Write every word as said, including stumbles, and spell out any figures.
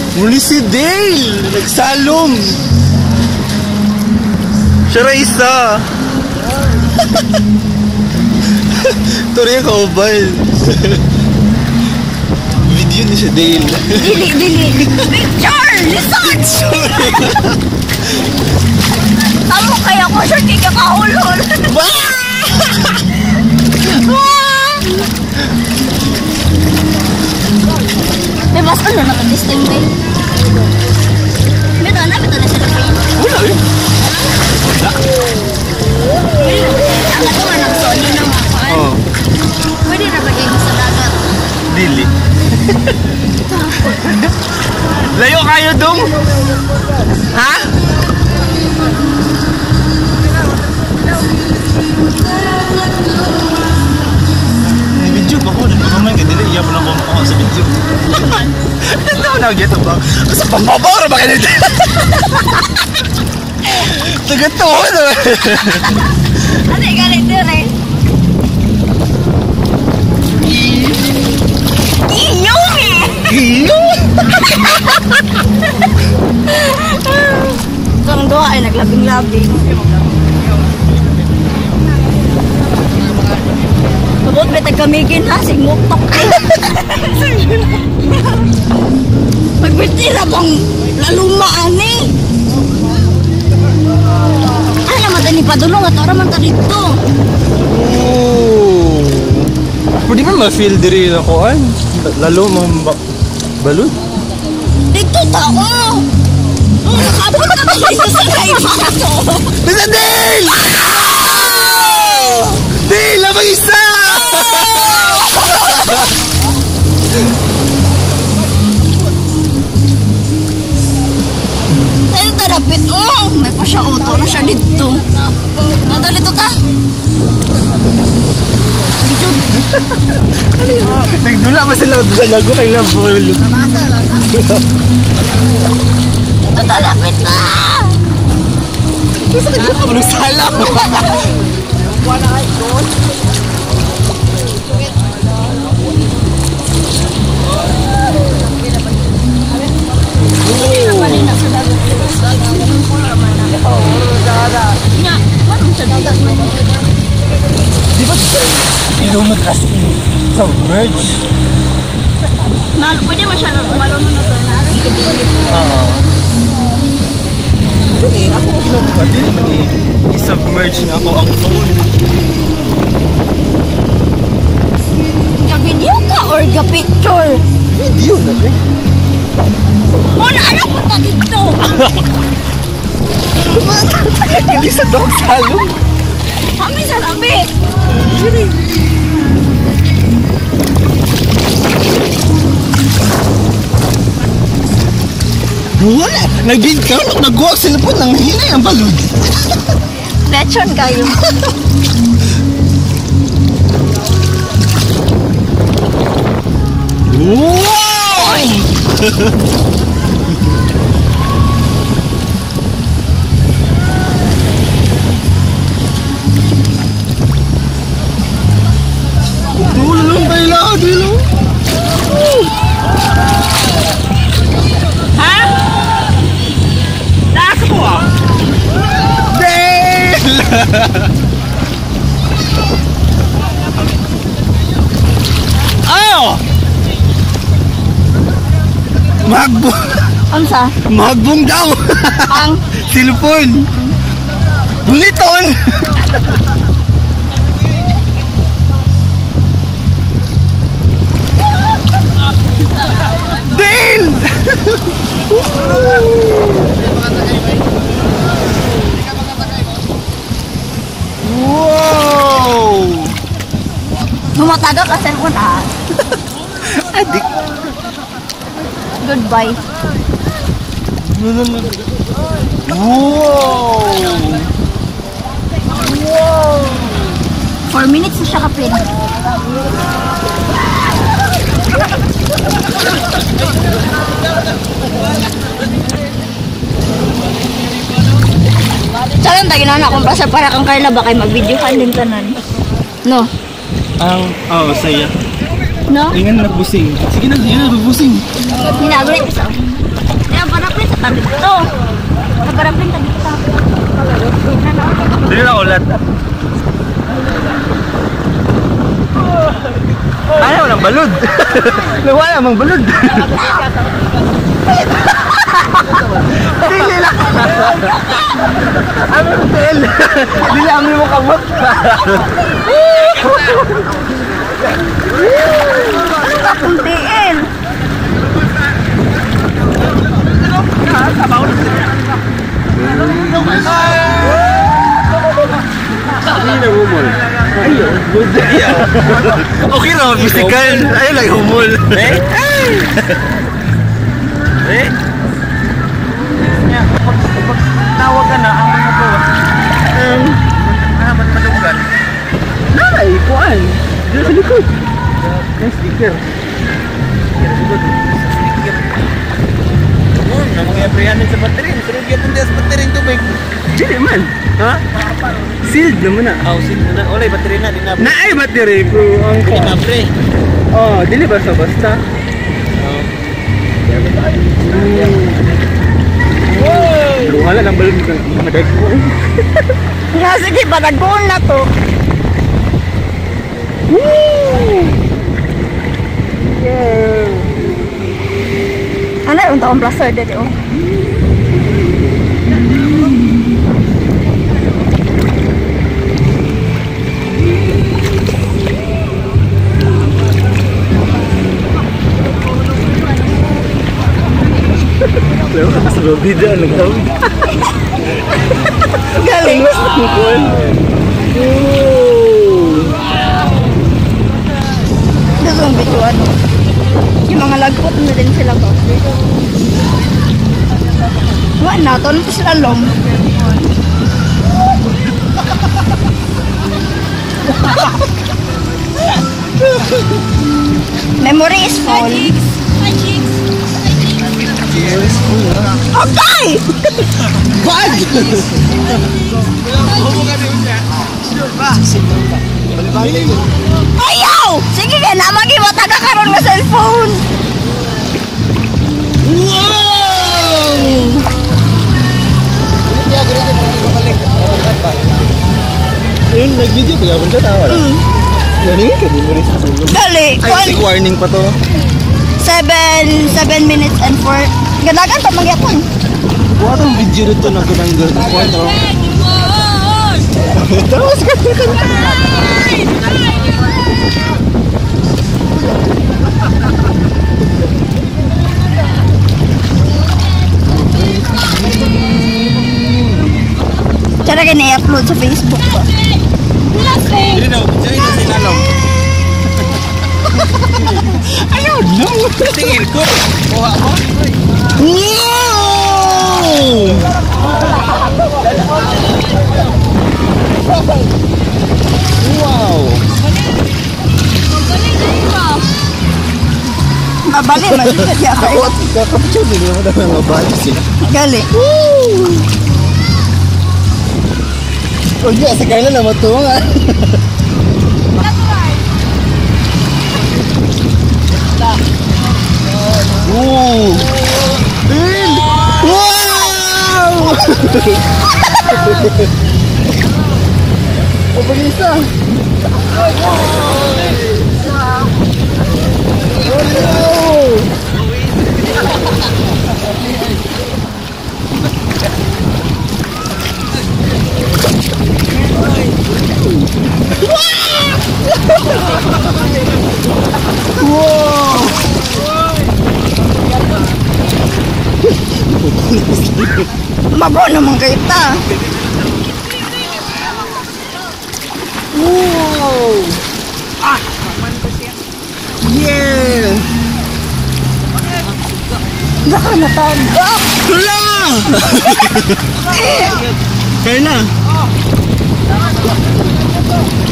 Muli si Dale! Nagsalom! Siya ra isa! Ito rin yung kaubal. Video ni si Dale. Dili, dili. Picture! Research! Tamo kaya ko siya kikakaulol. May mas ano na this time ba? May doon na, may doon na sa lapin. Wala eh. Ang ito nga nag-sony ng makaan. Oo. Pwede na bagay mo sa dagat. Dili. Layo kayo dong? Ha? May video ba ko? Dito ka man kadili. Iya pa na ko ako sa video. Ito na get ba? Sa pambabara ba kayo dito? Tagatuwa na. Ano yung galit doon eh? Iyumi! Iyumi! Itong doha ay naglabing-labing. Kabot may tagkamigin ha, sigmutok ko. Magbitira bang lalumaan eh. Ay naman tayo ni Padulong at oraman ta dito. Oh. Pwede man ma-feel diri na ko ay. Lalo mo balod. Dito tao. Nakabot na tayo sa kaiba to. Bisa Dale! Dale, labang isa! Tayo tarapit mo. May pa siya auto na siya dito. Nandun dito ta. Nagdula ba sila sa lago kay Labol? Ito tarapit na. Kasi nagdula ka mo salam. Wala ay doon. Di ba ilunod kasi submerge? Pwede mo siya malunod na doon. Oo. Hindi, ako ilunod ka. Hindi naman eh. I-submerge na ako ang phone. Ga-video ka or ga-picture? Video na eh. Muna, ano ko ta dito? Hindi sa dog salon. Kami sa labi. Wala. Nag-gin ka. Nag-walk sila po nang hinay ang balon. Lechon kayo. Wow! Tulong tayo lang, dilo. Ha? Taas ko ah. Dale! Oh! Magbong! Ano sa? Magbong daw! Ang? Silpon! Buliton! Dale! Wow! Bumataga ka cellphone ah. Adik. Goodbye. Wow! Wow! Four minutes na siya kapin. Saan tayo na na kung pasal para kang Carla ba kayo mag-video ka din tanan? No? Ang, oh, saya. No? Ingan nagbusing. Sige na, sige na, nagbusing. Hinagulit isa. Ito. Nagbarapin ka dito. Dili na ulat. Ayaw ng balod. Nawala mang balod. Dili lang. Ano tel? Dili amin mo kamot. Ano ka puntiin? Okay na, physical. Ayun lang, humol. Eh? Eh? Tawag ka na, ang mga po. Um, ah, ba't madugan? Nanay, kuhaan. Dito sa likod. Yung sticker. Sticker, likod. Sticker. Oo, na mga yaprihanin sa battery. Sunod yan hindi sa battery yung tubig. Dili man. Ha? Sealed naman na. Oh, sealed na. Olay, battery na. Di na. Na ay battery ko. Ang ka. Di na pre. Oh, dili basta-basta. Oo. Wow! Luhala ng balon ng madagpo. Nga, sige, padagpuan na to. Woo! Yeah. Ano yung taong plaster dito? Oh. Sa bida, nagtawag. Galing. Tukol. Gusto kong bituan. Yung mga lagpot na din sila ba? Wala na, ito na sila lom. Memory is full. Okay! Bag! Ayaw! Sige ka na, mag-iwata ka karoon ng cellphone. Wow! Ayun, nag-video ko yapon ka tawa lang. Yan ka, di mo rin sa sulong. Dali, Ay, sig warning pa to. seven, seven minutes and four. Ganagan pa magyapon. Buha tong video dito na gunang-gun. Kwarto. Tapos ka dito. Tsara ka na-upload sa Facebook ko. Hindi na, picture ito sa inalaw. Ayaw, no! Tingin ko. Kuha mo. Wow! Mabali, masikot ya kayo. Kakapicture din mo na mga mabali sila. Gali. O di, sa kailan na matuwa nga. Wow! Wow! O, pag-isa. Wow! Mabo naman kita. Wow! Ah! Yeah! Baka natagap. Hala! Kaya na.